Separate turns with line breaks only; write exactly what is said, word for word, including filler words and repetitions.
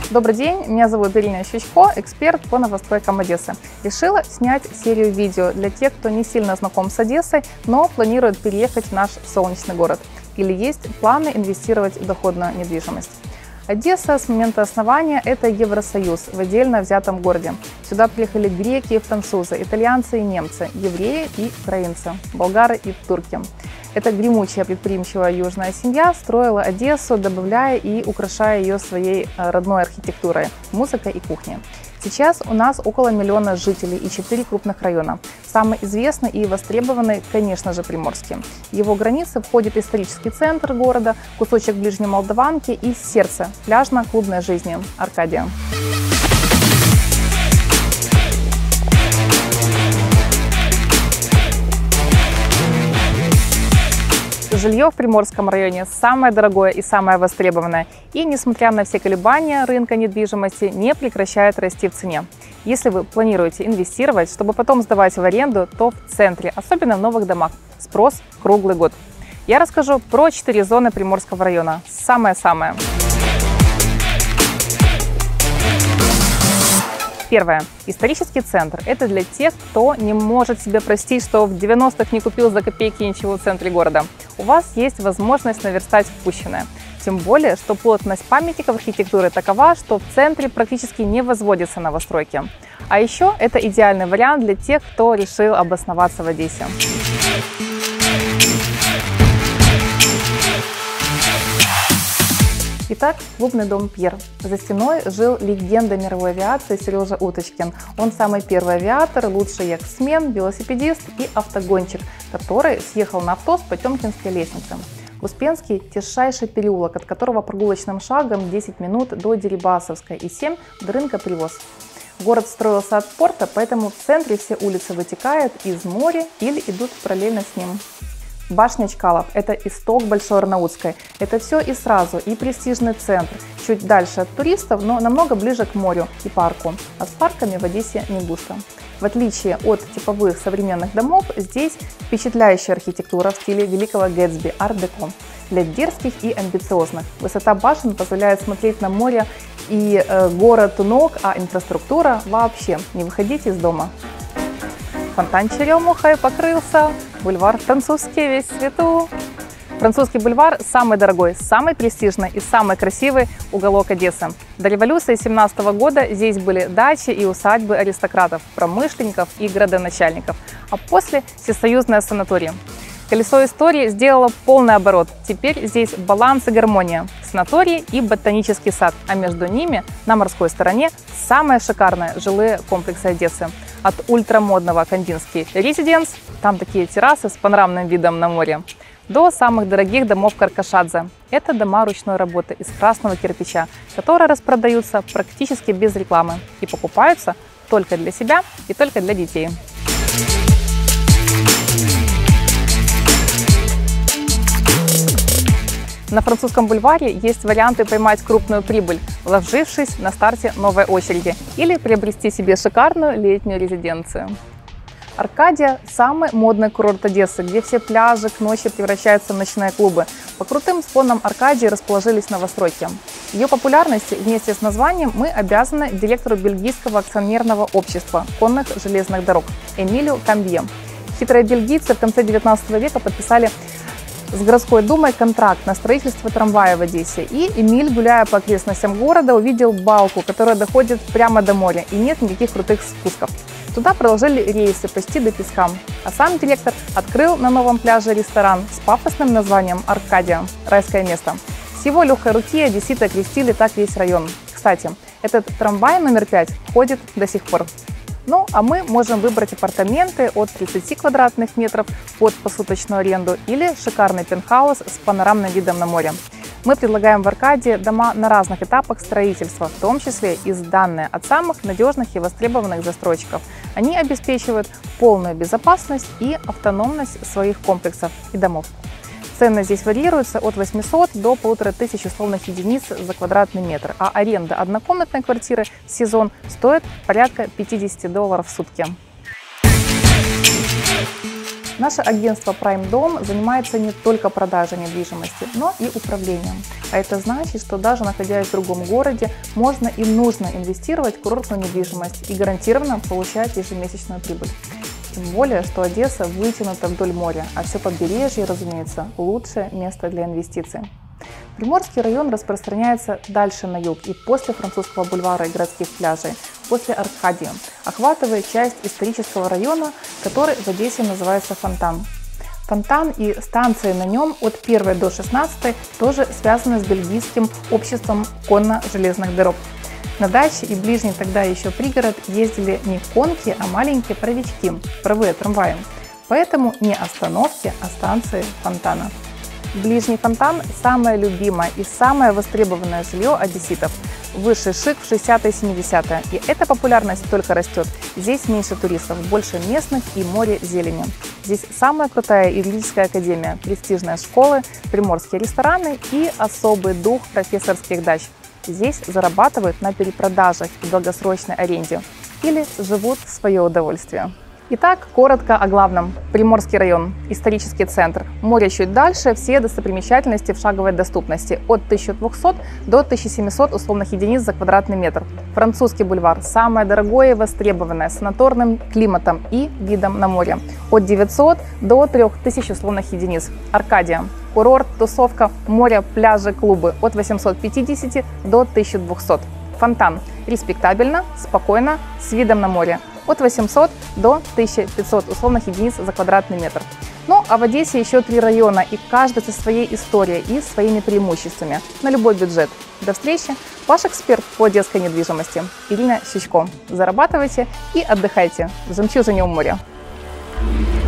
Добрый день, меня зовут Ирина Щучко, эксперт по новостройкам Одессы. Решила снять серию видео для тех, кто не сильно знаком с Одессой, но планирует переехать в наш солнечный город или есть планы инвестировать в доходную недвижимость. Одесса с момента основания – это Евросоюз в отдельно взятом городе. Сюда приехали греки и французы, итальянцы и немцы, евреи и украинцы, болгары и турки. Эта гремучая предприимчивая южная семья строила Одессу, добавляя и украшая ее своей родной архитектурой, музыкой и кухней. Сейчас у нас около миллиона жителей и четыре крупных района. Самый известный и востребованный, конечно же, Приморский. В его границы входит исторический центр города, кусочек Ближней Молдаванки и сердце пляжно-клубной жизни – Аркадия. Жилье в Приморском районе самое дорогое и самое востребованное. И, несмотря на все колебания рынка недвижимости, не прекращает расти в цене. Если вы планируете инвестировать, чтобы потом сдавать в аренду, то в центре, особенно в новых домах, спрос круглый год. Я расскажу про четыре зоны Приморского района. Самое-самое. Первое. Исторический центр. Это для тех, кто не может себе простить, что в девяностых не купил за копейки ничего в центре города. У вас есть возможность наверстать впущенное. Тем более, что плотность памятников архитектуры такова, что в центре практически не возводятся новостройки. А еще это идеальный вариант для тех, кто решил обосноваться в Одессе. Итак, клубный дом Пьер. За стеной жил легенда мировой авиации Сережа Уточкин. Он самый первый авиатор, лучший яхтсмен, велосипедист и автогонщик, который съехал на авто с Потемкинской лестницы. Успенский – тишайший переулок, от которого прогулочным шагом десять минут до Дерибасовской и семь до рынка Привоз. Город строился от порта, поэтому в центре все улицы вытекают из моря или идут параллельно с ним. Башня Чкалов – это исток Большой Арнаутской. Это все и сразу, и престижный центр. Чуть дальше от туристов, но намного ближе к морю и парку. А с парками в Одессе не густо. В отличие от типовых современных домов, здесь впечатляющая архитектура в стиле великого Гэтсби, арт-деко. Для дерзких и амбициозных. Высота башен позволяет смотреть на море и э, город у ног, а инфраструктура вообще не выходить из дома. Фонтан черемухой покрылся, бульвар французский весь в цвету. Французский бульвар самый дорогой, самый престижный и самый красивый уголок Одессы. До революции семнадцатого года здесь были дачи и усадьбы аристократов, промышленников и градоначальников, а после – всесоюзная санатория. Колесо истории сделало полный оборот. Теперь здесь баланс и гармония. Санаторий и ботанический сад, а между ними на морской стороне самые шикарные жилые комплексы Одессы. От ультрамодного Кандинский резиденс, там такие террасы с панорамным видом на море, до самых дорогих домов Каркашадзе. Это дома ручной работы из красного кирпича, которые распродаются практически без рекламы и покупаются только для себя и только для детей. На Французском бульваре есть варианты поймать крупную прибыль, вложившись на старте новой очереди, или приобрести себе шикарную летнюю резиденцию. Аркадия – самый модный курорт Одессы, где все пляжи к ночи превращаются в ночные клубы. По крутым склонам Аркадии расположились новостройки. Ее популярности вместе с названием мы обязаны директору бельгийского акционерного общества конных железных дорог Эмилю Камбье. Хитрые бельгийцы в конце девятнадцатого века подписали с городской думой контракт на строительство трамвая в Одессе. И Эмиль, гуляя по окрестностям города, увидел балку, которая доходит прямо до моря, и нет никаких крутых спусков. Туда проложили рейсы почти до песка. А сам директор открыл на новом пляже ресторан с пафосным названием «Аркадия» – райское место. С его легкой руки одесситы окрестили так весь район. Кстати, этот трамвай номер пять ходит до сих пор. Ну, а мы можем выбрать апартаменты от тридцати квадратных метров под посуточную аренду или шикарный пентхаус с панорамным видом на море. Мы предлагаем в Аркадии дома на разных этапах строительства, в том числе и сданные от самых надежных и востребованных застройщиков. Они обеспечивают полную безопасность и автономность своих комплексов и домов. Цены здесь варьируются от восьмисот до полутора тысяч условных единиц за квадратный метр, а аренда однокомнатной квартиры в сезон стоит порядка пятидесяти долларов в сутки. Наше агентство Prime Dom занимается не только продажей недвижимости, но и управлением. А это значит, что даже находясь в другом городе, можно и нужно инвестировать в курортную недвижимость и гарантированно получать ежемесячную прибыль. Тем более, что Одесса вытянута вдоль моря, а все побережье, разумеется, лучшее место для инвестиций. Приморский район распространяется дальше на юг и после Французского бульвара и городских пляжей, после Аркадии, охватывая часть исторического района, который в Одессе называется Фонтан. Фонтан и станции на нем от первой до шестнадцатой тоже связаны с бельгийским обществом конно-железных дорог. На даче и ближний тогда еще пригород ездили не конки, а маленькие паровички, паровые трамваи. Поэтому не остановки, а станции Фонтана. Ближний Фонтан – самое любимое и самое востребованное жилье одесситов. Высший шик в шестидесятые и семидесятые. И эта популярность только растет. Здесь меньше туристов, больше местных и море зелени. Здесь самая крутая юридическая академия, престижные школы, приморские рестораны и особый дух профессорских дач. Здесь зарабатывают на перепродажах и долгосрочной аренде. Или живут в свое удовольствие. Итак, коротко о главном. Приморский район, исторический центр. Море чуть дальше, все достопримечательности в шаговой доступности. От тысячи двухсот до тысячи семисот условных единиц за квадратный метр. Французский бульвар, самое дорогое и востребованное, с санаторным климатом и видом на море. От девятисот до трёх тысяч условных единиц. Аркадия, курорт, тусовка, море, пляжи, клубы. От восьмисот пятидесяти до тысячи двухсот. Фонтан, респектабельно, спокойно, с видом на море. От восьмисот до тысячи пятисот условных единиц за квадратный метр. Ну а в Одессе еще три района, и каждый со своей историей и своими преимуществами на любой бюджет. До встречи! Ваш эксперт по одесской недвижимости Ирина Щучко. Зарабатывайте и отдыхайте в жемчужине у моря.